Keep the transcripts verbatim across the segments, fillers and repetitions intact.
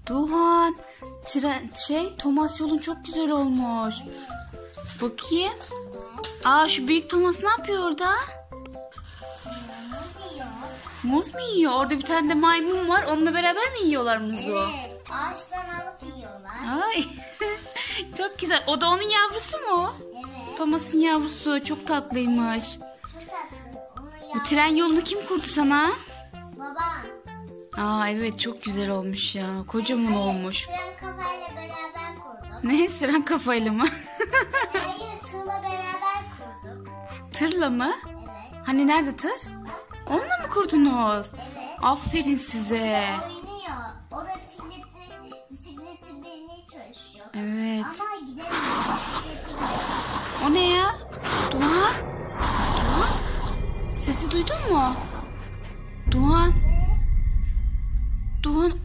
Doğan, tren, şey Thomas yolun çok güzel olmuş. Bakayım. Aa, şu büyük Thomas ne yapıyor orada? Muz mu yiyor? Orada bir tane de maymun var. Onunla beraber mi yiyorlar muzu? Evet. Ağaçtan alıp yiyorlar. Ay. Çok güzel. O da onun yavrusu mu? Evet. Thomas'ın yavrusu. Çok tatlıymış. Çok tatlı. Onu Bu yap. tren yolunu kim kurdu sana? Babam. Aa, evet, çok güzel olmuş ya. Kocaman olmuş. Tren kafayla beraber kurduk. Ne? Siren kafayla mı? Hayır, tığla beraber kurduk. Tırla mı? Evet. Hani nerede tır? Onunla mı kurdunuz? Evet. Aferin size. Oynuyor. Orada bisikletle, bisikleti binmeye çalışıyor. Evet. Ama gidemiyor. O ne ya? Doğan? Doğan? Sesi duydun mu? Doğan? Doğan?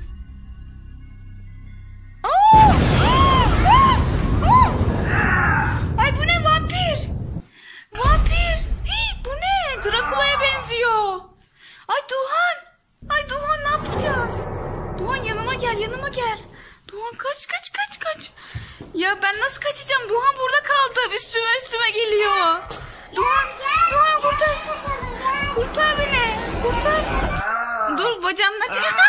Aa! Aa! Aa! Ay, bu ne, vampir? Vampir. Hii, bu ne? Drakula'ya benziyor. Ay Doğan. Ay Doğan, ne yapacağız? Doğan, yanıma gel, yanıma gel. Doğan, kaç kaç kaç kaç. Ya ben nasıl kaçacağım? Doğan burada kaldı. Üstüme üstüme geliyor. Doğan, Doğan kurtar. Kurtar beni. Kurtar. Dur, bacağımdan.